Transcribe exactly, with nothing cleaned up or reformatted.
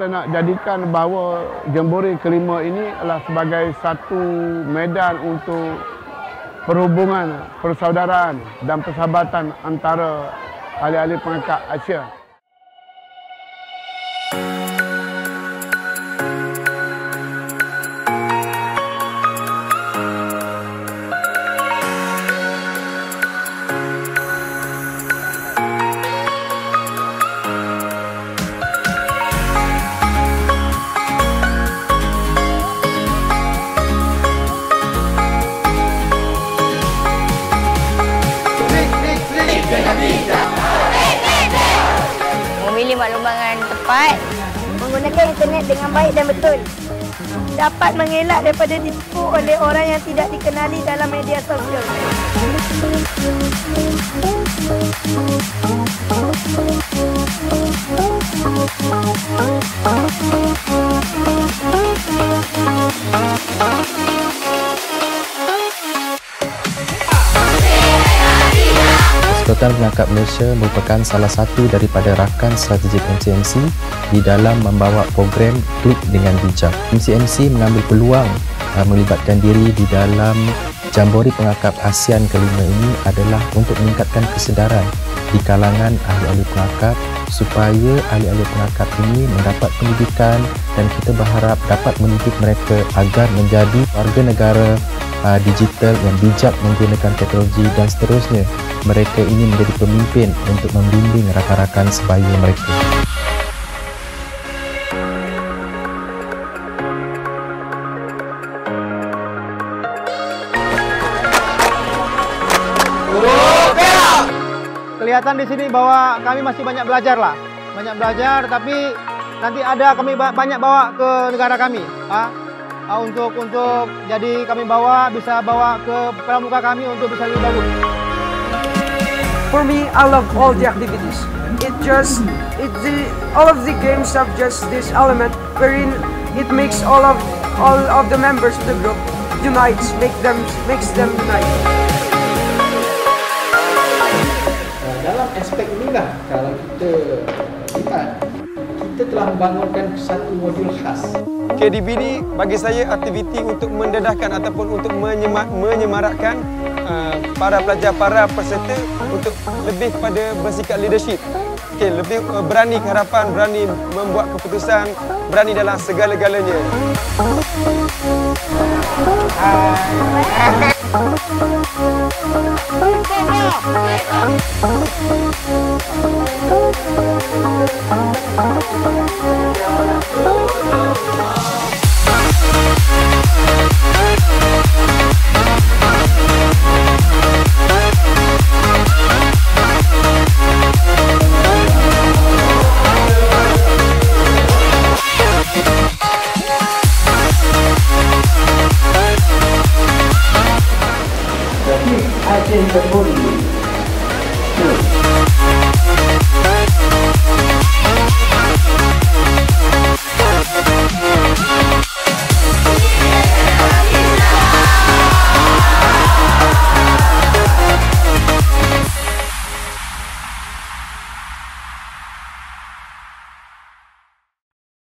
kita nak jadikan bahawa Jambore kelima ini adalah sebagai satu medan untuk perhubungan, persaudaraan dan persahabatan antara ahli-ahli pengangkat Asia. Memilih maklumat dengan tepat, menggunakan internet dengan baik dan betul, dapat mengelak daripada ditipu oleh orang yang tidak dikenali dalam media sosial. Persekutuan Pengangkat Malaysia merupakan salah satu daripada rakan strategik M C M C di dalam membawa program Klik dengan Bijak. M C M C mengambil peluang uh, melibatkan diri di dalam Jambore Pengangkat ASEAN kelima ini adalah untuk meningkatkan kesedaran di kalangan ahli-ahli pengangkat supaya ahli-ahli pengangkat ini mendapat pendidikan, dan kita berharap dapat mendidik mereka agar menjadi warga negara uh, digital yang bijak menggunakan teknologi, dan seterusnya mereka ini menjadi pemimpin untuk membimbing rakan-rakan sebaya mereka. Kelihatan di sini bahwa kami masih banyak belajar lah, banyak belajar, tapi nanti ada kami banyak bawa ke negara kami, ha? untuk untuk jadi kami bawa bisa bawa ke pramuka kami untuk bisa lebih bagus. For me, I love all the activities. It just, it the all of the games have just this element wherein it makes all of all of the members of the group unites, make them makes them unite. Dalam aspek inilah kalau kita lihat, kita telah membangunkan satu modul khas. K D B ini bagi saya aktiviti untuk mendedahkan ataupun untuk menyemar, menyemarakkan uh, para pelajar, para peserta untuk lebih kepada bersikap leadership. Okay, lebih uh, berani keharapan, berani membuat keputusan, berani dalam segala-galanya. Thank you.